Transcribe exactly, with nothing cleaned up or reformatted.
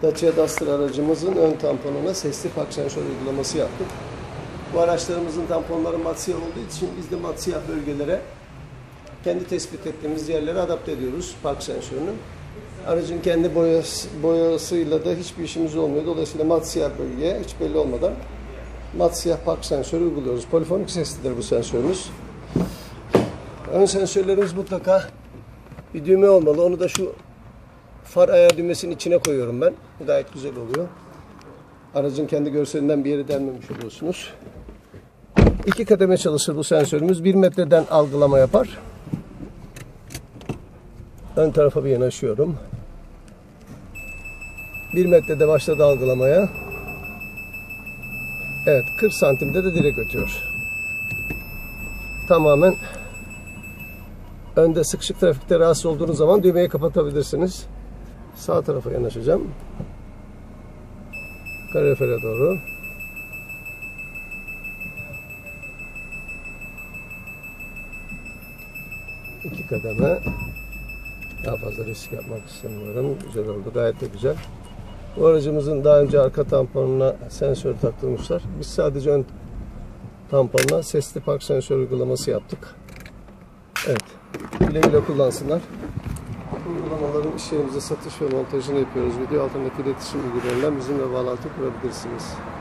Dacia Duster aracımızın ön tamponuna sesli park sensör uygulaması yaptık. Bu araçlarımızın tamponları mat siyah olduğu için biz de mat siyah bölgelere kendi tespit ettiğimiz yerlere adapte ediyoruz park sensörünü. Aracın kendi boyası, boyasıyla da hiçbir işimiz olmuyor. Dolayısıyla mat siyah bölgeye hiç belli olmadan mat siyah park sensörü uyguluyoruz. Polifonik seslidir bu sensörümüz. Ön sensörlerimiz mutlaka bir düğme olmalı. Onu da şu far ayağı düğmesinin içine koyuyorum ben. Gayet güzel oluyor. Aracın kendi görselinden bir yere delmemiş oluyorsunuz. İki kademe çalışır bu sensörümüz. Bir metreden algılama yapar. Ön tarafa bir yanaşıyorum. Bir metrede başladı algılamaya. Evet, kırk santimde de direkt ötüyor. Tamamen önde sıkışık trafikte rahatsız olduğunuz zaman düğmeyi kapatabilirsiniz. Sağ tarafa yanaşacağım. Kalorifere doğru. İki kademe. Daha fazla risk yapmak istemiyorum. Güzel oldu. Gayet de güzel. Bu aracımızın daha önce arka tamponuna sensör takılmışlar. Biz sadece ön tamponuna sesli park sensör uygulaması yaptık. Evet. Güle güle kullansınlar. Uygulamaların iş yerimizde satış ve montajını yapıyoruz. Video altındaki iletişim bilgilerinden bizimle bağlantı kurabilirsiniz.